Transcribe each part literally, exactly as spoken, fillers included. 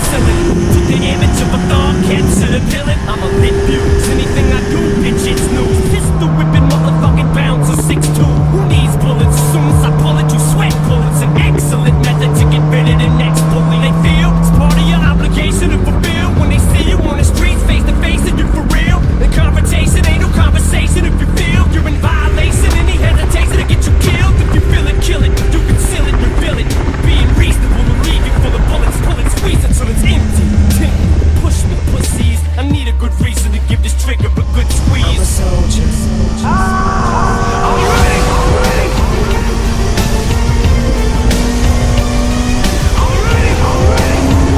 facility. Took the image of a thug kid to the villain. I'm a lit fuse. Anything I do, bitch, it's news. Pistol whipping, motherfucking bound to six two. Who needs bullets? As soon as I pull it, you sweat bullets. An excellent method to get rid of the next bully. They feel it's part of your obligation to fulfill. When they see you on the streets, face to face, and you for real. The confrontation ain't no conversation. If you feel you're in violation, any hesitation to get you killed. If you feel it, kill it. You conceal it, reveal it. Being reasonable will leave you full of bullets. Pull it, squeeze it till it's empty. Tink, push me, pussies. I need a good reason to give this trigger a good squeeze. I'm a soldier. Ah! I'm ready. I'm ready. I'm ready. I'm ready.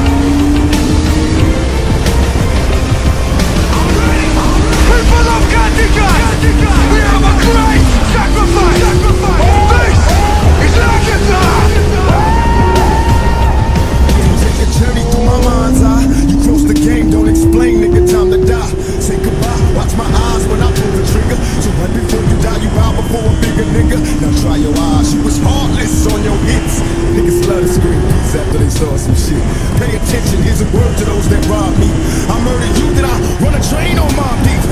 I'm ready. People of Katika, we have a great sacrifice. Sacrifice. This is legendary. Take a journey through my mind's eye. You cross the game, don't explain, nigga. Time to die. Say goodbye. Watch my eyes when I pull the trigger. So right before you die, you bow before a bigger nigga. Now try your eyes. You was heartless on your hits. Niggas love to scream peace after they saw some shit. Pay attention. Here's a word to those that rob me. I murdered you, then I run a train on my beef.